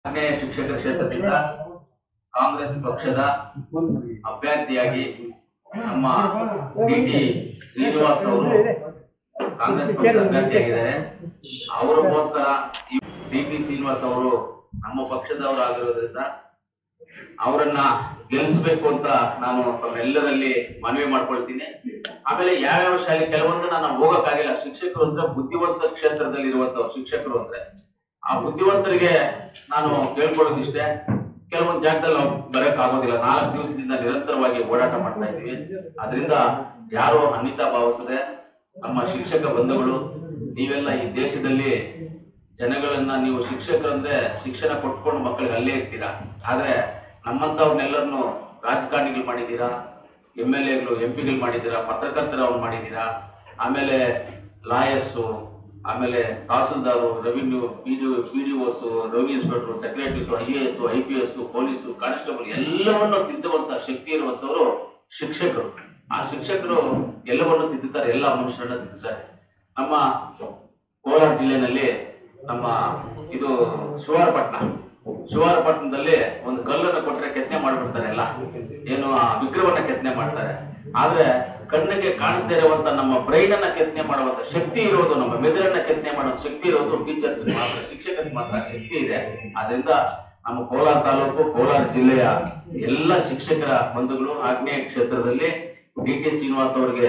ಶಿಕ್ಷಕರ ಕ್ಷೇತ್ರದಿಂದ ಕಾಂಗ್ರೆಸ್ ಪಕ್ಷದ ಅಭ್ಯರ್ಥಿಯಾಗಿ ನಮ್ಮ ಡಿ.ಟಿ. ಶ್ರೀನಿವಾಸ್ ಅವರು ಕಾಂಗ್ರೆಸ್ ಪಕ್ಷದ ಅಭ್ಯರ್ಥಿಯಾಗಿದ್ದಾರೆ. ಅವರಿಗೋಸ್ಕರ ಡಿ.ಟಿ. ಶ್ರೀನಿವಾಸ್ ಅವರು ನಮ್ಮ ಪಕ್ಷದವರಾಗಿರೋದ್ರಿಂದ ಅವರನ್ನ ಗೆಲ್ಲಿಸಬೇಕು ಅಂತ ನಾನು ತಮ್ಮೆಲ್ಲರಲ್ಲಿ ಮನವಿ ಮಾಡ್ಕೊಳ್ತೀನಿ. ಆಮೇಲೆ ಯಾವ್ಯಾವ ಶಾಲೆ ಕೆಲವೊಂದು ನಾನು ಹೋಗಕ್ಕಾಗಿಲ್ಲ. ಶಿಕ್ಷಕರು ಅಂದ್ರೆ ಬುದ್ಧಿವಂತ ಕ್ಷೇತ್ರದಲ್ಲಿ ಇರುವಂತವ್ರು ಶಿಕ್ಷಕರು ಅಂದ್ರೆ ಆ ಬುದ್ಧಿವಂತರಿಗೆ ನಾನು ಕೇಳ್ಕೊಳ್ಳೋದಿಷ್ಟೇ, ಕೆಲವೊಂದು ಜಾಗದಲ್ಲಿ ನಾವು ಬರಕ್ ಆಗೋದಿಲ್ಲ. 4 ದಿವಸದಿಂದ ನಿರಂತರವಾಗಿ ಓಡಾಟ ಮಾಡ್ತಾ ಇದೀವಿ. ಅದರಿಂದ ಯಾರು ಅನ್ಯತಾ ಭಾವಿಸದೆ ನಮ್ಮ ಶಿಕ್ಷಕ ಬಂಧುಗಳು ನೀವೆಲ್ಲ ಈ ದೇಶದಲ್ಲಿ ಜನಗಳನ್ನ ನೀವು ಶಿಕ್ಷಕರಂದ್ರೆ ಶಿಕ್ಷಣ ಕೊಟ್ಕೊಂಡು ಮಕ್ಕಳಿಗೆ ಅಲ್ಲೇ ಇರ್ತೀರಾ. ಆದ್ರೆ ನಮ್ಮಂತವ್ರನ್ನೆಲ್ಲರನ್ನು ರಾಜಕಾರಣಿಗಳು ಮಾಡಿದ್ದೀರಾ, MLAಗಳು MP ಗಳು ಮಾಡಿದ್ದೀರಾ, ಪತ್ರಕರ್ತರವ್ರು ಮಾಡಿದ್ದೀರಾ, ಆಮೇಲೆ ಲಾಯರ್ಸು, ಆಮೇಲೆ tahsildar, revenue, PDOs, revenue inspector, secretaries, IAS, IPS, police, constable ಎಲ್ಲವನ್ನೂ ತಿದ್ದುವಂತ ಶಕ್ತಿ ಇರುವಂತವರು ಶಿಕ್ಷಕರು. ಆ ಶಿಕ್ಷಕರು ಎಲ್ಲವನ್ನು ತಿದ್ದುತ್ತಾರೆ, ಎಲ್ಲ ಮನುಷ್ಯರನ್ನ ತಿದ್ದುತ್ತಾರೆ. ನಮ್ಮ ಕೋಲಾರ ಜಿಲ್ಲೆನಲ್ಲಿ ನಮ್ಮ ಇದು ಶಿವಾರಪಟ್ಟಣದಲ್ಲಿ ಒಂದು ಕಲ್ಲನ್ನು ಕೊಟ್ಟರೆ ಕೆತ್ತನೆ ಮಾಡ್ಬಿಡ್ತಾರೆ. ಎಲ್ಲ ಏನು ಆ ವಿಗ್ರಹವನ್ನ ಕೆತ್ತನೆ ಮಾಡ್ತಾರೆ. ಆದ್ರೆ ಕಣ್ಣಿಗೆ ಕಾಣಿಸದೇ ಇರುವಂತ ನಮ್ಮ ಬ್ರೈನ್ ಅನ್ನ ಕೆತ್ತನೆ ಮಾಡುವಂತ ಶಕ್ತಿ ಇರೋದು, ನಮ್ಮ ಮೆದುಳನ್ನ ಕೆತ್ತನೆ ಮಾಡುವ ಶಕ್ತಿ ಇರೋದು ಟೀಚರ್ಸ್ ಮಾತ್ರ, ಶಿಕ್ಷಕರಿಗೆ ಮಾತ್ರ ಶಕ್ತಿ ಇದೆ. ಆದ್ರಿಂದ ನಮ್ಮ ಕೋಲಾರ ತಾಲೂಕು, ಕೋಲಾರ ಜಿಲ್ಲೆಯ ಎಲ್ಲ ಶಿಕ್ಷಕರ ಬಂಧುಗಳು ಆಗ್ನೇಯ ಕ್ಷೇತ್ರದಲ್ಲಿ ಡಿ.ಟಿ. ಶ್ರೀನಿವಾಸ್ ಅವರಿಗೆ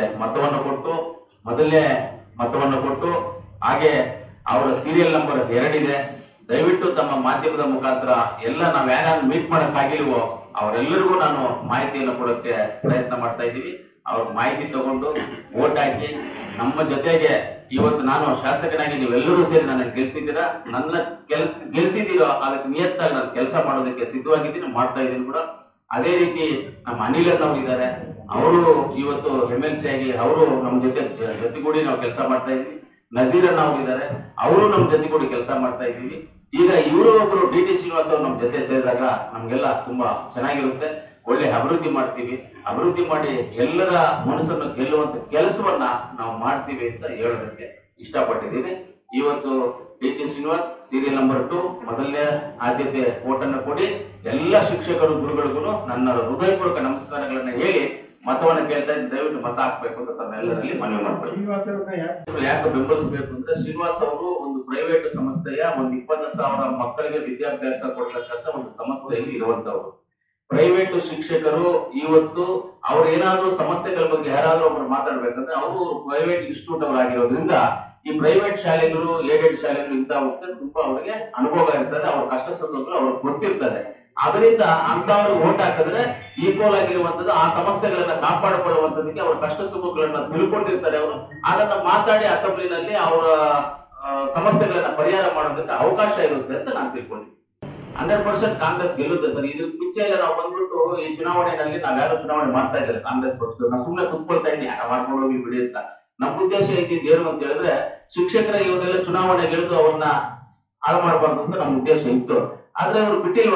ಮೊದಲನೇ ಮತವನ್ನು ಕೊಟ್ಟು ಹಾಗೆ ಅವರ ಸೀರಿಯಲ್ ನಂಬರ್ 2 ಇದೆ. ದಯವಿಟ್ಟು ತಮ್ಮ ಮಾಧ್ಯಮದ ಮುಖಾಂತರ ಎಲ್ಲ ನಾವ್ ಯಾರು ಮೀಟ್ ಮಾಡಕ್ ಆಗಿಲ್ವೋ ಅವರೆಲ್ಲರಿಗೂ ನಾನು ಮಾಹಿತಿಯನ್ನು ಕೊಡೋಕೆ ಪ್ರಯತ್ನ ಮಾಡ್ತಾ ಇದ್ದೀವಿ. ಅವ್ರ ಮಾಹಿತಿ ತಗೊಂಡು ವೋಟ್ ಹಾಕಿ ನಮ್ಮ ಜೊತೆಗೆ ಇವತ್ತು ನಾನು ಶಾಸಕನಾಗಿ ನೀವೆಲ್ಲರೂ ಸೇರಿ ನನ್ನ ಗೆಲ್ಸಿದ್ದೀರಾ. ನನ್ನ ಗೆಲ್ಸಿದ್ದೀರೋ ಅದಕ್ಕೆ ನಿಯತ್ತಾಗಿ ನಾನು ಕೆಲಸ ಮಾಡೋದಕ್ಕೆ ಸಿದ್ಧವಾಗಿದ್ದೀನಿ, ಮಾಡ್ತಾ ಇದ್ದೀನಿ ಕೂಡ. ಅದೇ ರೀತಿ ನಮ್ಮ ಅನಿಲಣ್ಣವ್ರು ಇದ್ದಾರೆ, ಅವರು ಇವತ್ತು MLC ಆಗಿ ಅವರು ನಮ್ಮ ಜೊತೆಗೂಡಿ ನಾವು ಕೆಲಸ ಮಾಡ್ತಾ ಇದ್ವಿ. ನಜೀರಣ್ಣ ಅವ್ರು ಇದ್ದಾರೆ, ಅವರು ನಮ್ಮ ಜೊತೆಗೂಡಿ ಕೆಲಸ ಮಾಡ್ತಾ ಇದ್ದೀವಿ. ಈಗ ಇವರು ಒಬ್ರು ಡಿ.ಟಿ. ಶ್ರೀನಿವಾಸ್ ಅವರು ನಮ್ಮ ಜೊತೆ ಸೇರಿದಾಗ ನಮ್ಗೆಲ್ಲ ತುಂಬಾ ಚೆನ್ನಾಗಿರುತ್ತೆ. ಒಳ್ಳೆ ಅಭಿವೃದ್ಧಿ ಮಾಡ್ತೀವಿ, ಅಭಿವೃದ್ಧಿ ಮಾಡಿ ಎಲ್ಲರ ಮನಸ್ಸನ್ನು ಗೆಲ್ಲುವಂತ ಕೆಲಸವನ್ನ ನಾವು ಮಾಡ್ತೀವಿ ಅಂತ ಹೇಳೋದಕ್ಕೆ ಇಷ್ಟಪಟ್ಟಿದ್ದೀನಿ. ಇವತ್ತು ಡಿ.ಟಿ. ಶ್ರೀನಿವಾಸ್ ಸೀರಿಯಲ್ ನಂಬರ್ 2 ಮೊದಲನೇ ಆದ್ಯತೆ ಓಟನ್ನು ಕೊಡಿ. ಎಲ್ಲ ಶಿಕ್ಷಕರು ಗುರುಗಳಿಗೂ ನನ್ನ ಹೃದಯಪೂರ್ವಕ ನಮಸ್ಕಾರಗಳನ್ನ ಹೇಳಿ ಮತವನ್ನ ಕೇಳ್ತಾ ಇದ್ದೀನಿ. ದಯವಿಟ್ಟು ಮತ ಹಾಕ್ಬೇಕು ಅಂತ ತಮ್ಮೆಲ್ಲರಲ್ಲಿ ಮನವಿ ಮಾಡ್ತೀನಿ. ಯಾಕೆ ಬೆಂಬಲಿಸಬೇಕು ಅಂದ್ರೆ ಶ್ರೀನಿವಾಸ್ ಅವರು ಒಂದು ಪ್ರೈವೇಟ್ ಸಂಸ್ಥೆಯ ಒಂದು 20,000 ಮಕ್ಕಳಿಗೆ ವಿದ್ಯಾಭ್ಯಾಸ ಕೊಡ್ತಕ್ಕಂಥ ಒಂದು ಸಂಸ್ಥೆಯಲ್ಲಿ ಇರುವಂತವ್ರು. ಪ್ರೈವೇಟ್ ಶಿಕ್ಷಕರು ಇವತ್ತು ಅವ್ರ ಏನಾದ್ರು ಸಮಸ್ಯೆಗಳ ಬಗ್ಗೆ ಯಾರಾದ್ರೂ ಒಬ್ರು ಮಾತಾಡ್ಬೇಕಂದ್ರೆ ಅವರು ಪ್ರೈವೇಟ್ ಇನ್ಸ್ಟಿಟ್ಯೂಟ್ ಅವರಾಗಿರೋದ್ರಿಂದ ಈ ಪ್ರೈವೇಟ್ ಶಾಲೆಗಳು, ಏಡೆಡ್ ಶಾಲೆಗಳು ಇಂತ ಹೋಗ್ತಾರೆ, ತುಂಬಾ ಅವರಿಗೆ ಅನುಭವ ಇರ್ತದೆ, ಅವ್ರ ಕಷ್ಟ ಸುಖಗಳು ಅವ್ರಿಗೆ ಗೊತ್ತಿರ್ತದೆ. ಅದರಿಂದ ಅಂತವ್ರಿಗೆ ವೋಟ್ ಹಾಕಿದ್ರೆ ಈಕ್ವಲ್ ಆಗಿರುವಂತದ್ದು ಆ ಸಂಸ್ಥೆಗಳನ್ನ ಕಾಪಾಡಿಕೊಳ್ಳುವಂತದಕ್ಕೆ ಅವ್ರ ಕಷ್ಟ ಸುಖಗಳನ್ನ ತಿಳ್ಕೊಂಡಿರ್ತಾರೆ. ಅವರು ಅದನ್ನ ಮಾತಾಡಿ ಅಸೆಂಬ್ಲಿನಲ್ಲಿ ಅವರ ಸಮಸ್ಯೆಗಳನ್ನ ಪರಿಹಾರ ಮಾಡೋದಕ್ಕೆ ಅವಕಾಶ ಇರುತ್ತೆ ಅಂತ ನಾನು ತಿಳ್ಕೊಂಡಿದ್ದೀನಿ. 100% ಕಾಂಗ್ರೆಸ್ ಗೆಲ್ಲುತ್ತೆ ಸರ್. ಇದ್ರ ಮುಂಚೆ ನಾವು ಬಂದ್ಬಿಟ್ಟು ಈ ಚುನಾವಣೆಯಲ್ಲಿ ನಾವ್ಯಾರು ಚುನಾವಣೆ ಮಾಡ್ತಾ ಇದ್ದಾರೆ ಕಾಂಗ್ರೆಸ್ ಪಕ್ಷದವ್ರು. ನಾವು ಸುಮ್ಮನೆ ಕುತ್ಕೊಳ್ತಾ ಇದ್ದೀನಿ, ಯಾರು ಮಾಡ್ಕೊಂಡು ಹೋಗಿ ಬಿಡಿ ಅಂತ. ನಮ್ಮ ಉದ್ದೇಶ ಐತಿದ್ದು ಏನು ಅಂತ ಹೇಳಿದ್ರೆ ಶಿಕ್ಷಕರ ಇವನ್ನೆಲ್ಲ ಚುನಾವಣೆ ಗೆಳೆದು ಅವ್ರನ್ನ ಹಾಳು ಮಾಡಬಾರ್ದು ಅಂತ ನಮ್ಮ ಉದ್ದೇಶ ಇತ್ತು. ಆದ್ರೆ ಅವರು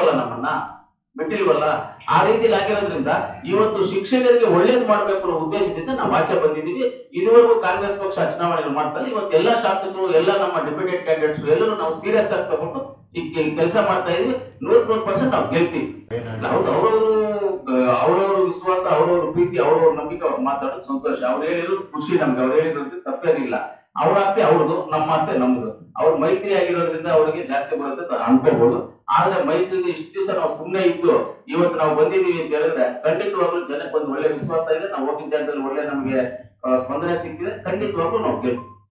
ಬಿಟ್ಟಿಲ್ವಲ್ಲ. ಆ ರೀತಿಯಲ್ಲಿ ಆಗಿರೋದ್ರಿಂದ ಇವತ್ತು ಶಿಕ್ಷಕರಿಗೆ ಒಳ್ಳೇದು ಮಾಡ್ಬೇಕು ಅನ್ನೋ ಉದ್ದೇಶದಿಂದ ನಾವು ಆಚೆ ಬಂದಿದ್ದೀವಿ. ಇದುವರೆಗೂ ಕಾಂಗ್ರೆಸ್ ಪಕ್ಷ ಚುನಾವಣೆ ಮಾಡ್ತಾರೆ. ಇವತ್ತು ಎಲ್ಲಾ ಶಾಸಕರು, ಎಲ್ಲ ನಮ್ಮ ಡಿಪ್ಯೂಟೆಡ್ ಕ್ಯಾಂಡಿಡೇಟ್ಸ್ ಎಲ್ಲರೂ ನಾವು ಸೀರಿಯಸ್ ಆಗಿ ತಗೊಂಡು ಈ ಕೆಲಸ ಮಾಡ್ತಾ ಇದೀವಿ. 100% ನಾವು ಗೆಲ್ತೀವಿ. ಹೌದು, ಅವ್ರವ್ರ ವಿಶ್ವಾಸ, ಅವ್ರವ್ರ ಪ್ರೀತಿ, ಅವ್ರವ್ರ ನಂಬಿಕೆ ಅವ್ರು ಮಾತಾಡೋದು ಸಂತೋಷ. ಅವ್ರು ಹೇಳಿರೋದು ಖುಷಿ ನಮ್ಗೆ, ಅವ್ರು ಹೇಳಿರೋದು ತಪ್ಪೇನಿಲ್ಲ. ಅವ್ರ ಆಸೆ ಅವ್ರದ್ದು, ನಮ್ಮ ಆಸೆ ನಮ್ದು. ಅವ್ರ ಮೈತ್ರಿ ಆಗಿರೋದ್ರಿಂದ ಅವ್ರಿಗೆ ಜಾಸ್ತಿ ಬರುತ್ತೆ ಅನ್ಕೋಬಹುದು. ಆದ್ರೆ ಮೈತ್ರಿಗೆ ಇಷ್ಟು ದಿವಸ ನಾವು ಸುಮ್ಮನೆ ಇದ್ದು ಇವತ್ತು ನಾವು ಬಂದಿದೀವಿ ಅಂತ ಹೇಳಿದ್ರೆ ಖಂಡಿತವಾಗ್ಲೂ ಜನಕ್ಕೆ ಒಂದು ಒಳ್ಳೆ ವಿಶ್ವಾಸ ಇದೆ. ನಾವು ಹೋಗಿದ್ದ ಜಾಗದಲ್ಲಿ ಒಳ್ಳೆ ನಮ್ಗೆ ಸ್ಪಂದನೆ ಸಿಕ್ಕಿದೆ. ಖಂಡಿತವಾಗ್ಲೂ ನಾವು ಗೆಲ್ತೀವಿ.